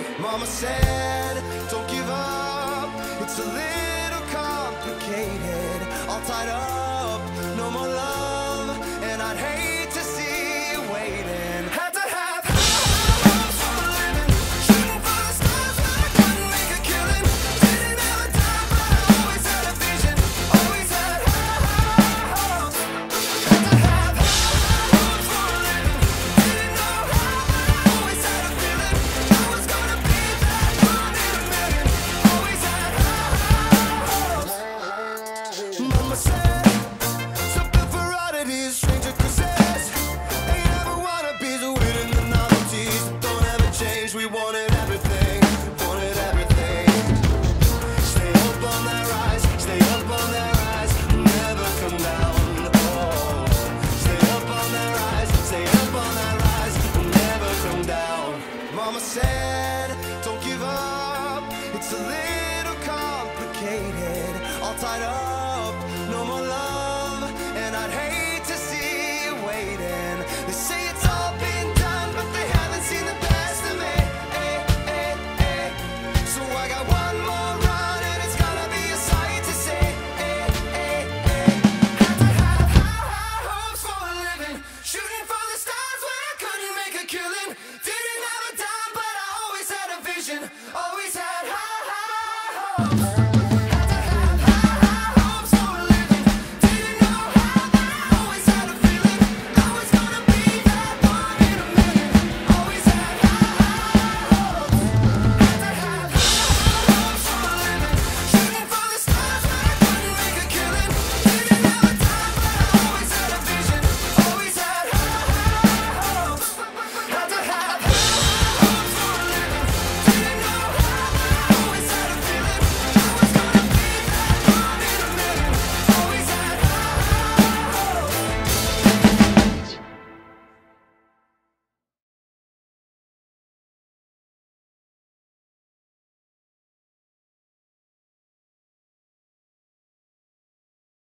Mama said, don't give up, it's a little complicated. All tied up, no more love, and I'd hate to see you waiting. Had to have high hopes for a living, shooting for the stars, but I couldn't make a killing. Didn't have a dime, but I always had a vision, always had high hopes. Had to have high hopes for a living, didn't know how, but I always had a feeling I was gonna be that one in a million. Always had high hopes. Mama said, something for oddities, stranger causes. Ain't ever wannabes, winning the novelties that don't ever change. We wanted everything, wanted everything. Stay up on that rise, stay up on that rise, never come down. Oh, stay up on that rise, stay up on that rise, never come down. Mama said, don't give up, it's a little complicated. All tied up, no more love, and I'd hate to see you waiting. They say it's all been done, but they haven't seen the best of me. So I got one more run, and it's gonna be a sight to see. Had to have high hopes for a living, shooting for the stars when I couldn't make a killing. Didn't have a dime, but I always had a vision, always had high hopes.